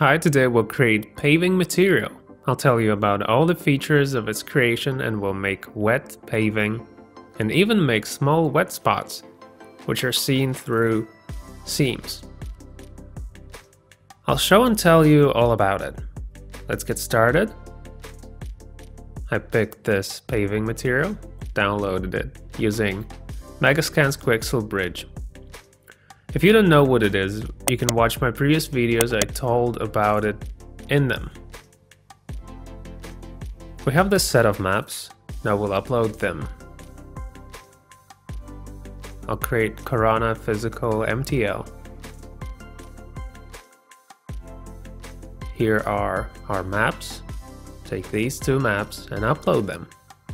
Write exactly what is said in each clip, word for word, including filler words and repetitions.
Hi, today we'll create paving material. I'll tell you about all the features of its creation and we'll make wet paving and even make small wet spots, which are seen through seams. I'll show and tell you all about it. Let's get started. I picked this paving material, downloaded it using Megascan's Quixel Bridge. If you don't know what it is, you can watch my previous videos. I told about it in them. We have this set of maps. Now we'll upload them. I'll create Corona Physical M T L. Here are our maps. Take these two maps and upload them.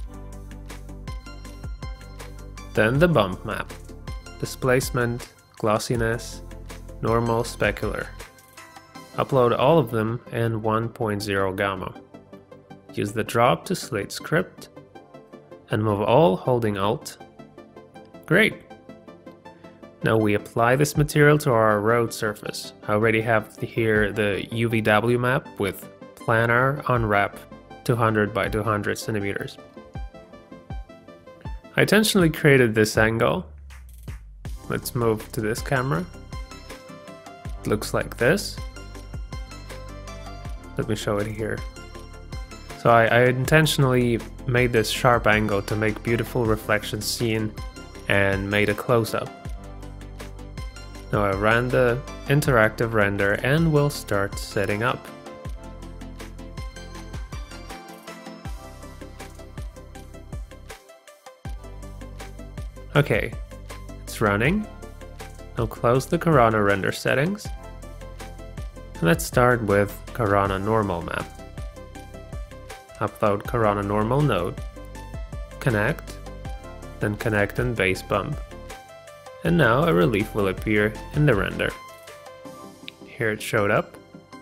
Then the bump map. Displacement, glossiness, normal, specular. Upload all of them in one point zero gamma. Use the drop to select script and move all holding Alt. Great! Now we apply this material to our road surface. I already have here the U V W map with planar unwrap two hundred by two hundred centimeters. I intentionally created this angle. Let's move to this camera. It looks like this. Let me show it here. So I, I intentionally made this sharp angle to make beautiful reflections seen and made a close-up. Now I ran the interactive render and we'll start setting up. Okay. Running. Now close the Corona render settings. And let's start with Corona normal map. Upload Corona normal node. Connect. Then connect and base bump. And now a relief will appear in the render. Here it showed up.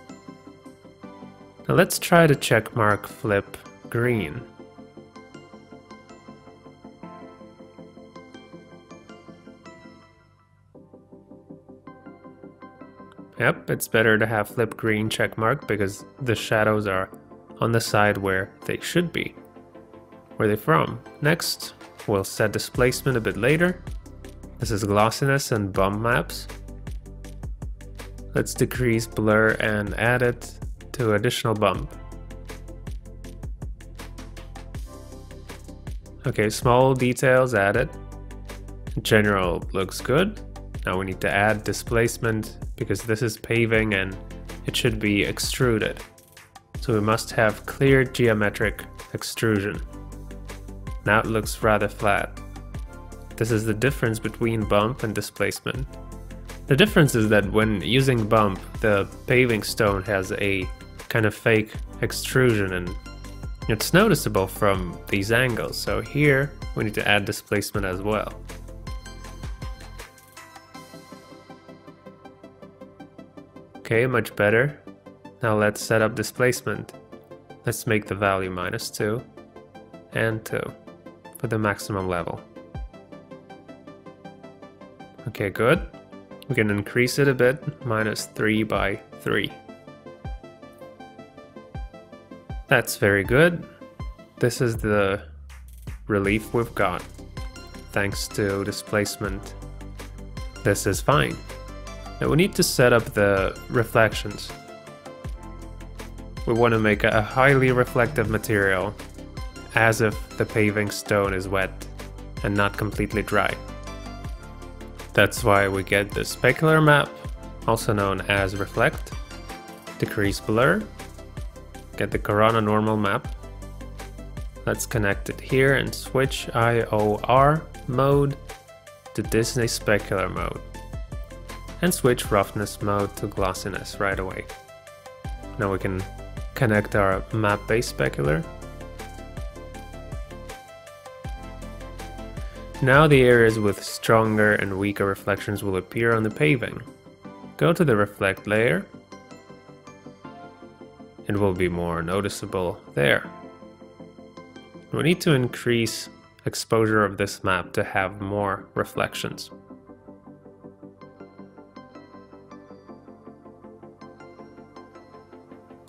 Now let's try to checkmark flip green. Yep, it's better to have flip green checkmark because the shadows are on the side where they should be. Where are they from? Next, we'll set displacement a bit later. This is glossiness and bump maps. Let's decrease blur and add it to additional bump. Okay, small details added. In general, looks good. Now we need to add displacement because this is paving and it should be extruded. So we must have clear geometric extrusion. Now it looks rather flat. This is the difference between bump and displacement. The difference is that when using bump, the paving stone has a kind of fake extrusion and it's noticeable from these angles. So here we need to add displacement as well. Okay, much better. Now let's set up displacement. Let's make the value minus two and two for the maximum level. Okay, good. We can increase it a bit, minus three by three. That's very good. This is the relief we've got. Thanks to displacement, this is fine. Now we need to set up the reflections. We want to make a highly reflective material as if the paving stone is wet and not completely dry. That's why we get the specular map, also known as reflect, decrease blur, get the Corona normal map. Let's connect it here and switch I O R mode to Disney specular mode. And switch roughness mode to glossiness right away. Now we can connect our map-based specular. Now the areas with stronger and weaker reflections will appear on the paving. Go to the reflect layer. It will be more noticeable there. We need to increase exposure of this map to have more reflections.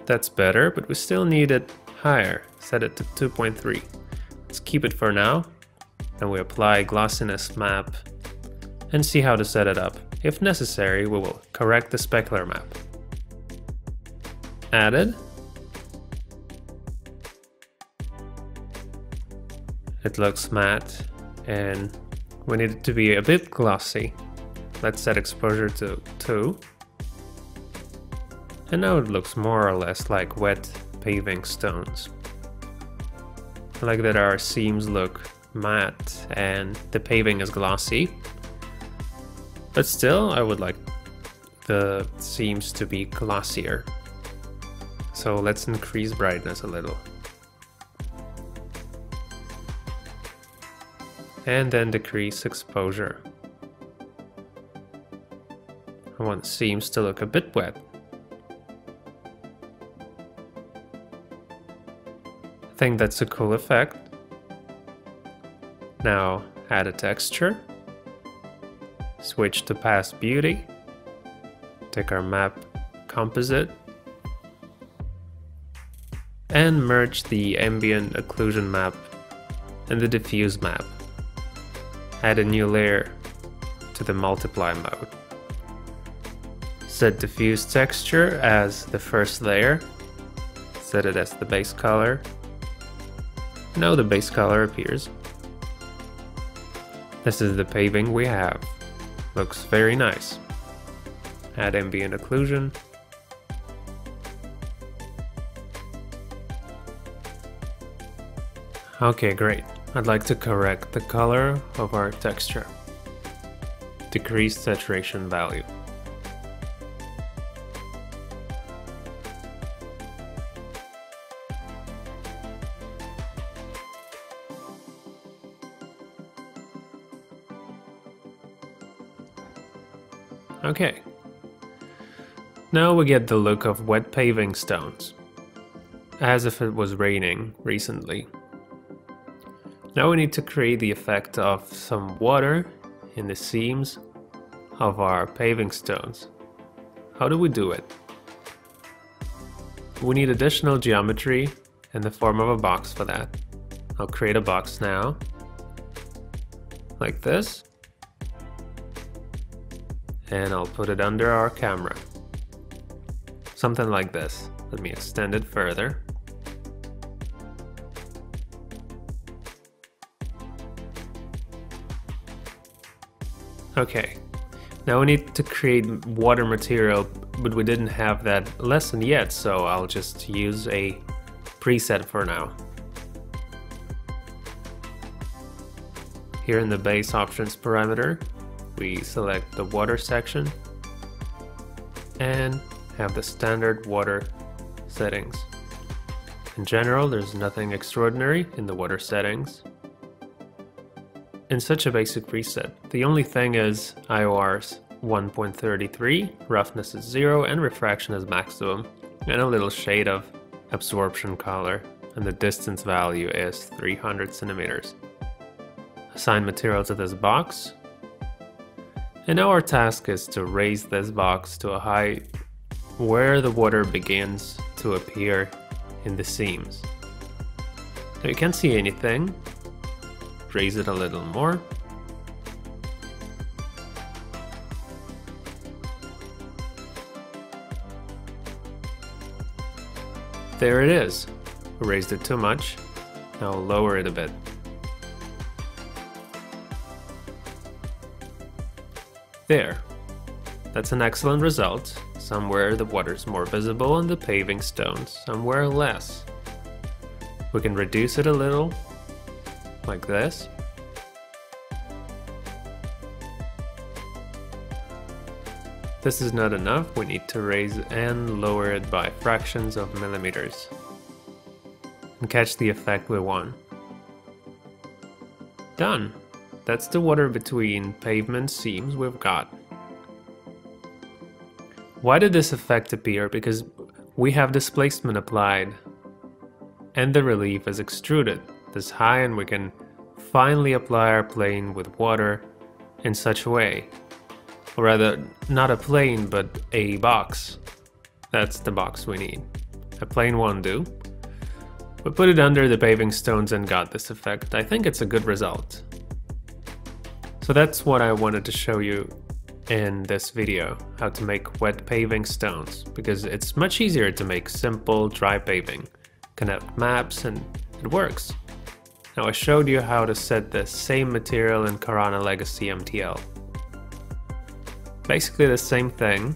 That's better, but we still need it higher. Set it to two point three. Let's keep it for now. Then we apply glossiness map and see how to set it up. If necessary, we will correct the specular map. Added. It looks matte and we need it to be a bit glossy. Let's set exposure to two. And now it looks more or less like wet paving stones. I like that our seams look matte and the paving is glossy. But still, I would like the seams to be glossier. So let's increase brightness a little. And then decrease exposure. I want the seams to look a bit wet. I think that's a cool effect. Now add a texture. Switch to Past Beauty. Take our map composite. And merge the ambient occlusion map and the diffuse map. Add a new layer to the multiply mode. Set diffuse texture as the first layer. Set it as the base color. Now the base color appears. This is the paving we have. Looks very nice. Add ambient occlusion. Okay, great. I'd like to correct the color of our texture. Decrease saturation value. Okay. Now we get the look of wet paving stones, as if it was raining recently. Now we need to create the effect of some water in the seams of our paving stones. How do we do it? We need additional geometry in the form of a box for that. I'll create a box now, like this. And I'll put it under our camera. Something like this. Let me extend it further. Okay, now we need to create water material, but we didn't have that lesson yet, so I'll just use a preset for now. Here in the base options parameter, we select the water section and have the standard water settings. In general, there's nothing extraordinary in the water settings. In such a basic preset, the only thing is I O R's one point three three, roughness is zero, and refraction is maximum, and a little shade of absorption color, and the distance value is three hundred centimeters. Assign material to this box, and now our task is to raise this box to a height where the water begins to appear in the seams. Now you can't see anything. Raise it a little more. There it is. We raised it too much. Now lower it a bit. There. That's an excellent result. Somewhere the water's more visible on the paving stones, somewhere less. We can reduce it a little, like this. This is not enough, we need to raise and lower it by fractions of millimeters and catch the effect we want. Done! That's the water between pavement seams we've got. Why did this effect appear? Because we have displacement applied and the relief is extruded this high, and we can finally apply our plane with water in such a way. Or rather, not a plane, but a box. That's the box we need. a plain one do. We put it under the paving stones and got this effect. I think it's a good result. So that's what I wanted to show you in this video, how to make wet paving stones, because it's much easier to make simple dry paving. Connect maps and it works. Now I showed you how to set the same material in Karana Legacy M T L. Basically the same thing.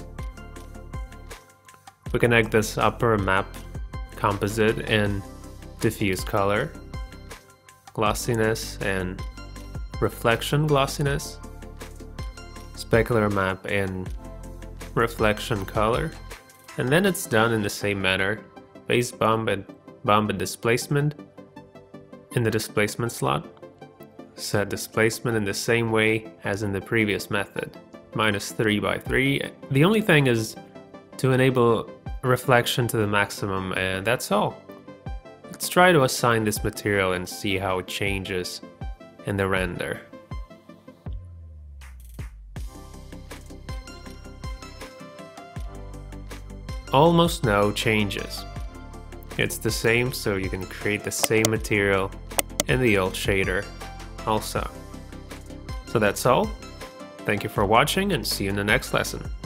We connect this upper map composite in diffuse color, glossiness and reflection glossiness, specular map in reflection color, and then it's done in the same manner. Base bump and bump and displacement in the displacement slot. Set displacement in the same way as in the previous method, minus three by three. The only thing is to enable reflection to the maximum, and that's all. Let's try to assign this material and see how it changes in the render. Almost no changes. It's the same, so you can create the same material in the old shader also. So that's all. Thank you for watching and see you in the next lesson.